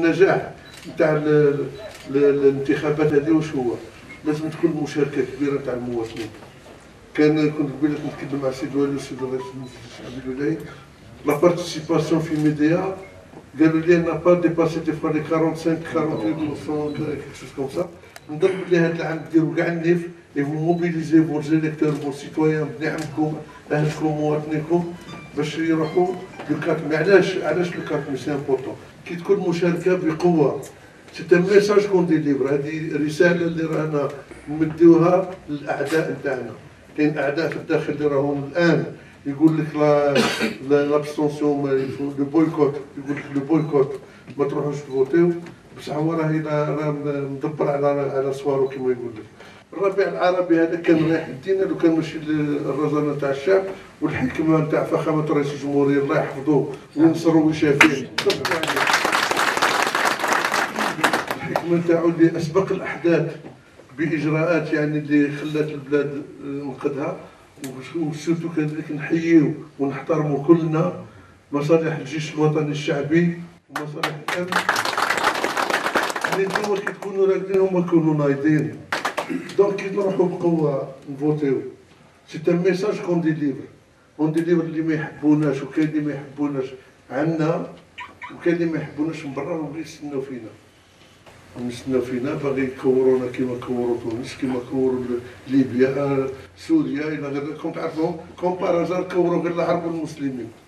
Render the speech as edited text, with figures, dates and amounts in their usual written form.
النجاح نتاع الانتخابات هذه واش هو؟ لازم تكون مشاركه كبيره تاع المواطنين. كنت قبيله نتكلم مع السيد والي والسيد رئيس المجلس الشعبي الولايي، لا بارتيسيباسيون في الميديا قالوا لي n'a pas dépassé des fois les 45 48% quelque chose comme ça. نضرب بلي هذا العام ديروا كاع النيف et vous mobilisez vos électeurs vos citoyens بنعمكم اهلكم مواطنيكم باش يروحوا للكاتم. علاش الكاتم سي امبورطون؟ كي تكون مشاركه بقوه سي ان ميساج كون ديليفر. هذه رساله اللي رانا نمدوها للاعداء نتاعنا. كاين اعداء في الداخل اللي راهم الان يقول لك لابستونسيون لو بويكوت، يقول لك لو بويكوت ما تروحوش تفوتيو، بصح هو راه مدبر على صوارو كما يقول لك. الربيع العربي هذا كان رايح يدينا لو كان ماشي الرزانه تاع الشعب والحكمه تاع فخامه رئيس الجمهوريه الله يحفظه وينصرو ويشافيه. الحكمه تاعو اللي اسبق الاحداث باجراءات يعني اللي خلات البلاد نقدها، وسورتو كذلك نحييو ونحترموا كلنا مصالح الجيش الوطني الشعبي ومصالح الامن اللي انتوما كي تكونوا راقدين هما يكونوا نايضين. دونك كي نروحوا بقوه نفوتيو سي ان ميساج كون ديليفر اللي ما يحبوناش وكاين اللي ما يحبوناش عنا وكاين اللي ما يحبوناش من برا وبغي يستناو فينا باغي يكورونا كيما كوروا تونس كيما كوروا ليبيا سوريا الى غير. كنت تعرفوا كوم بارازار كوروا غير العرب والمسلمين.